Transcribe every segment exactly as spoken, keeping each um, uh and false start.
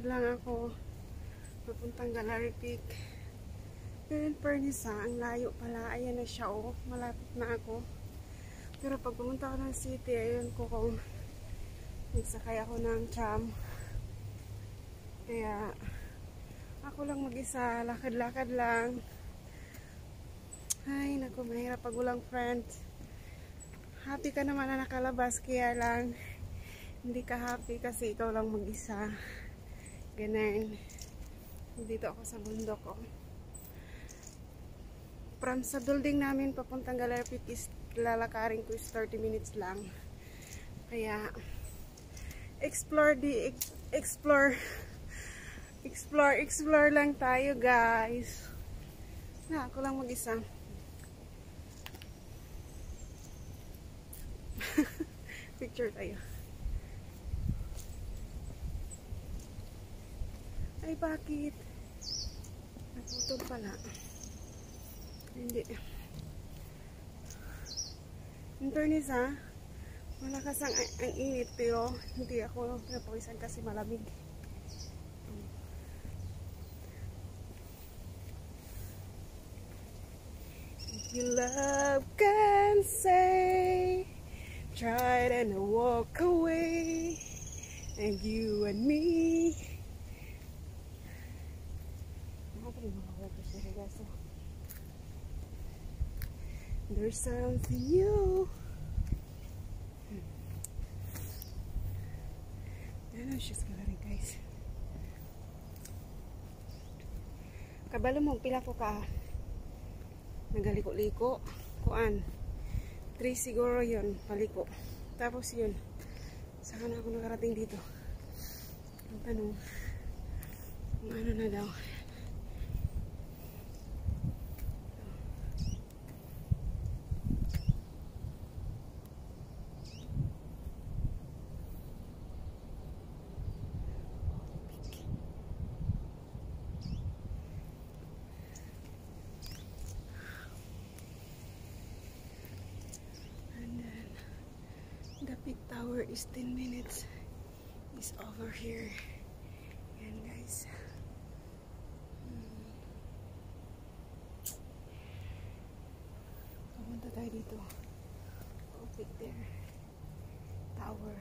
Lakad lang ako papuntang Gallery Peak. Pero in fairness ha, ang layo pala. Ayan na siya oh, malapit na ako. Pero pag pumunta ako ng city, ayun ko kung nagsakay ako ng tram. Kaya ako lang mag-isa, lakad-lakad lang. Ay naku, mahirap pag walang friends. Happy ka naman na nakalabas, kaya lang hindi ka happy kasi ikaw lang mag-isa. Ganun. Dito ako sa bundok oh. From sa building namin papuntang Gallery Peak is lalakarin ko is thirty minutes lang. Kaya explore di explore explore explore lang tayo guys. Na ako lang mag-isa. Picture tayo. Ay bakit? Naputol pala. Hindi. In fairness ha, malakas ang, ang init pero hindi ako napawisan kasi malamig. If you love can say, try it and walk away, and you and me. There's something new. Ano siya sa gallery guys. Kabalo mo, pila ko ka nagaliko-liko. Kuan. Three siguro yun, paliko. Tapos yun, saka na ako nakarating dito. Ang tanong, kung ano na daw. The Peak Tower is ten minutes. Is over here. Yan guys. Hmm. Pumunta tayo dito. Oh, Peak there. Tower.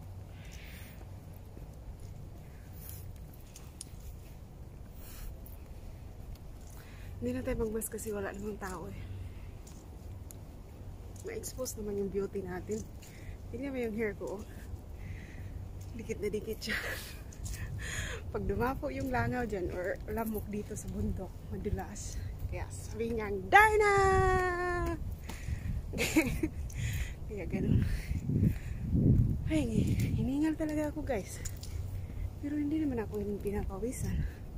Hindi na tayo magmas kasi wala namang tao eh. Ma-expose naman yung beauty natin. Tingnan mo yung hair ko. Dikit na dikit siya. Pag dumapo yung langaw dyan or lamok dito sa bundok, madulas. Kaya sabi niyang, Darna! Kaya ganun. Ay, hiningal talaga ako guys. Pero hindi naman ako yung pinapawisan.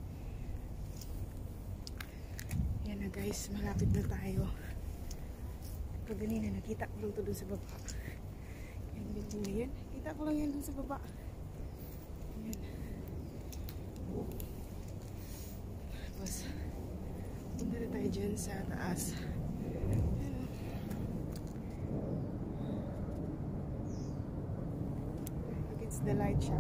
Yan na guys, malapit na tayo. Pag ganina, nakita ko lang ito dun sa baba. Yan, building na yan. Kita ko lang yan dun sa baba. Yan. Tapos, punta na tayo dyan sa taas. Yan. Against the light siya.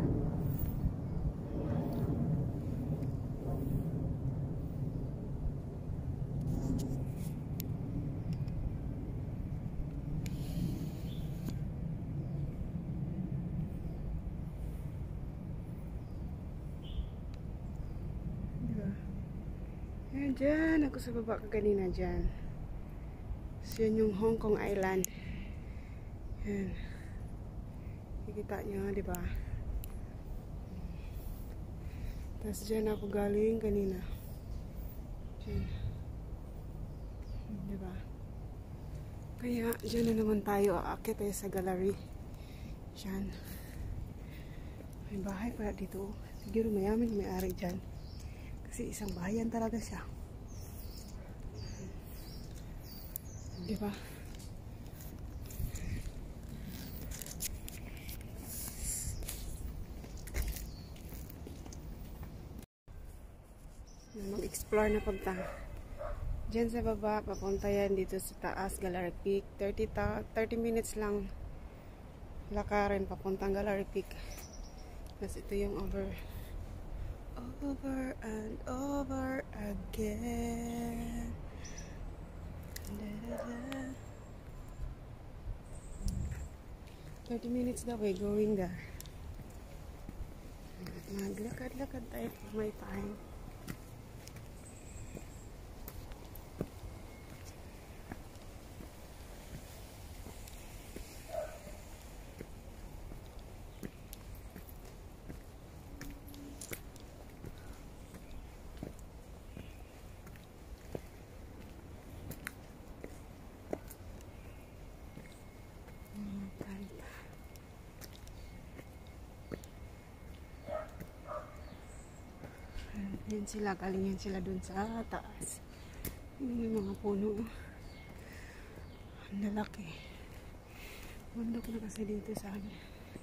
Ayan, dyan ako sa baba kaganina dyan. So, yun yung Hong Kong Island. Ayan. Nakikita nyo, di ba? Tapos dyan ako galing kanina. Dyan. Di ba? Kaya, dyan na naman tayo. Aakyat tayo sa gallery. Dyan. May bahay pala dito. Siguro mayaman may ari dyan. Kasi isang bahayan talaga siya. Di ba? Mag-explore na punta. Diyan sa baba, papunta yan dito sa taas, Gallery Peak. thirty minutes lang lakarin papuntang Gallery Peak. Tapos ito yung over over and over again. Da-da-da. thirty minutes daw eh, going there. Maglakad-lakad tayo kung may time. Yan sila, galing yan sila dun sa taas. May mga puno. Ang lalaki. Bundok na kasi dito sa amin.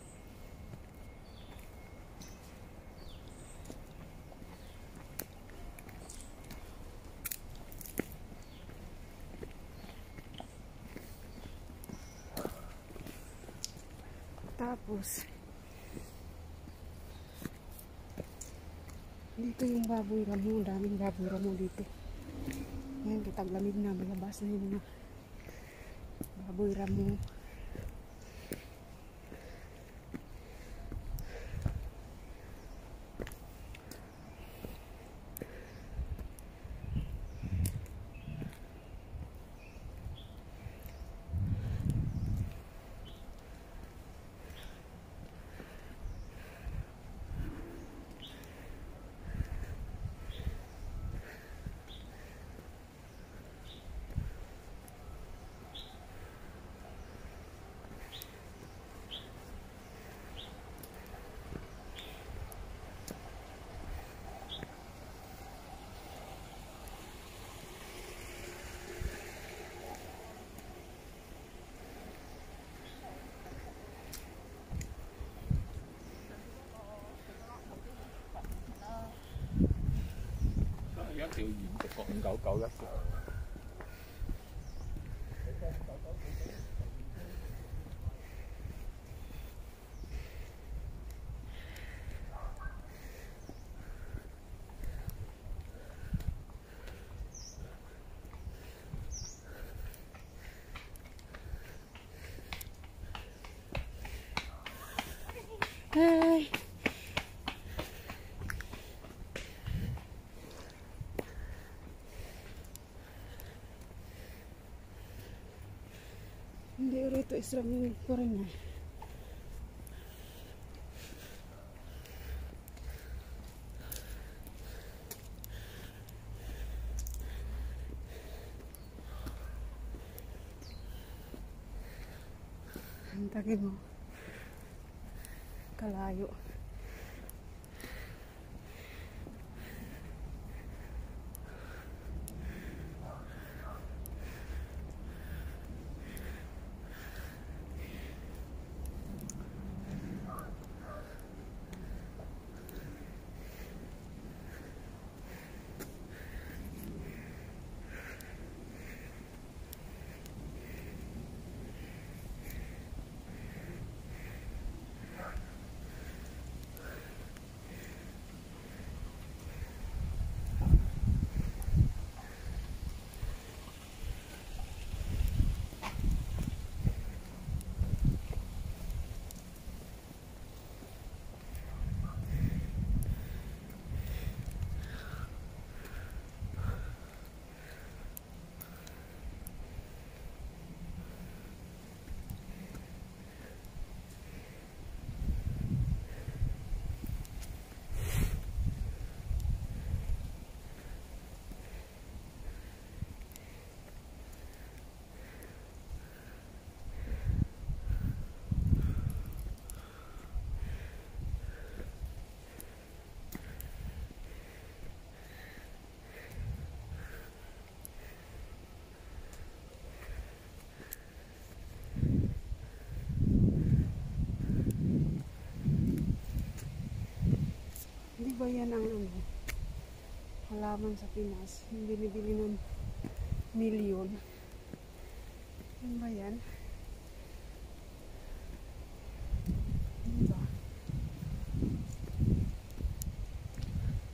Tapos dito yung baboy ramo, daming baboy ramo dito. Yan, kitaglamig na, malabas na yung mga baboy ramo. Biểu diễn cho con cậu cậu rất là Hi. Hindi rito Israel ko rin eh. Antagin mo. Kalayo. Di ba yan ang ano, halaman sa Pinas, yung binibili ng milyon? Yan ba yan? Yan ba?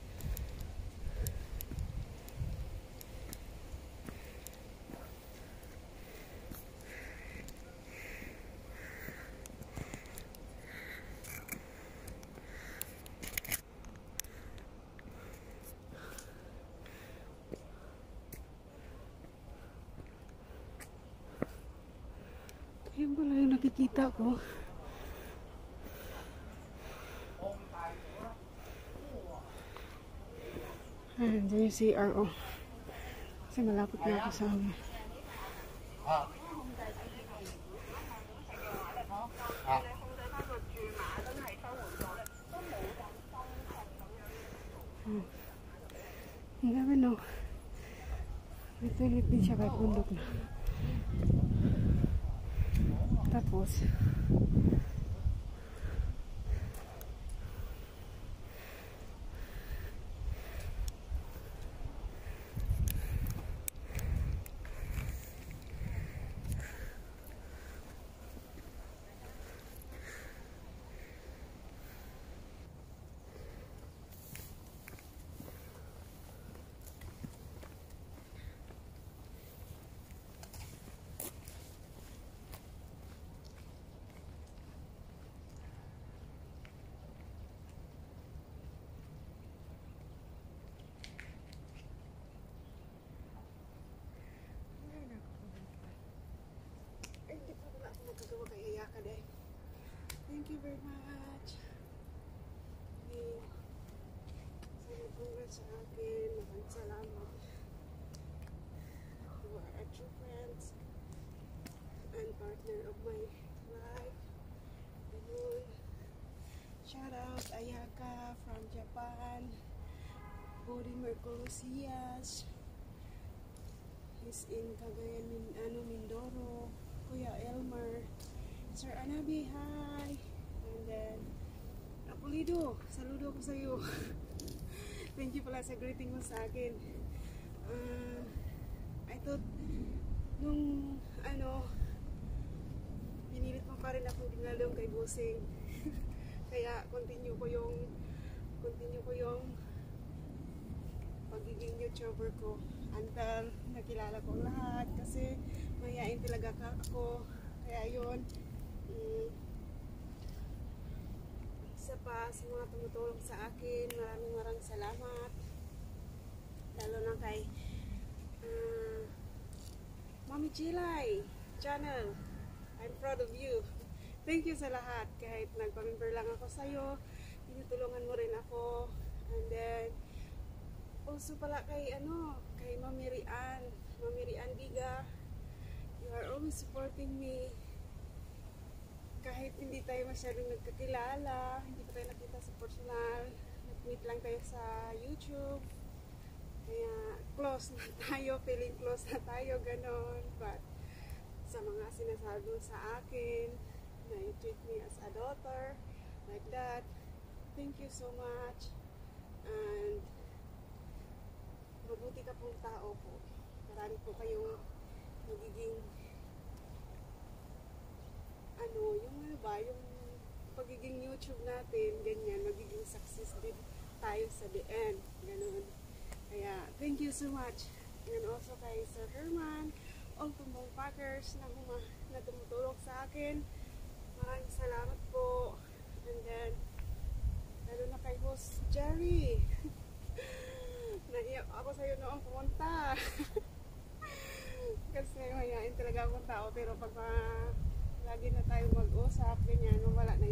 nakikita ko. Ayan, dyan yung C R O. Kasi malapit na ako sa amin. Hmm. Ang dami no. May toilet din siya kahit bundok na. Tapos thank you very much. Okay. Sana congrats sa akin. Maraming salamat. You are a true friends and partner of my life. Ayun. Shout out Ayaka from Japan. Body Mercolosias. He's in Cagayan, Min ano, Mindoro. Kuya Elmer. Sir Anabi, hi! And then, Apulido, saludo ko sa iyo. Thank you pala sa greeting mo sa akin. Uh, I thought, nung, ano, pinilit mo pa rin ako dinalong kay Busing. Kaya, continue ko yung, continue ko yung pagiging YouTuber ko. Until, nakilala ko lahat. Kasi, mayayain talaga ako. Kaya yun, Mm, isa pa sa mga tumutulong sa akin, maraming maraming salamat, lalo na kay uh, Mami Chilay channel. I'm proud of you. Thank you sa lahat. Kahit nagpamember lang ako sa'yo, tinutulungan mo rin ako. And then also pala kay ano, kay Mami Rian, Mami Rian Biga, you are always supporting me. Kahit hindi tayo masyadong nagkakilala, hindi pa tayo nakita sa personal, nag-meet lang tayo sa YouTube, kaya close na tayo, feeling close na tayo, ganon. But sa mga sinasabi mo sa akin, na you treat me as a daughter, like that, thank you so much. And mabuti ka pong tao po. Marami po kayong magiging ano, yung ano ba, yung pagiging YouTube natin, ganyan, magiging success din tayo sa the end, ganun. Kaya, thank you so much. And also kay Sir Herman, all tumbong packers na, huma, na tumutulong sa akin. Maraming salamat po. And then, lalo na kay host Jerry. Naiyak ako sa'yo noong pumunta. Kasi mayayain talaga akong tao, pero pag uh, lagi na tayo mag-usap, ganyan, wala na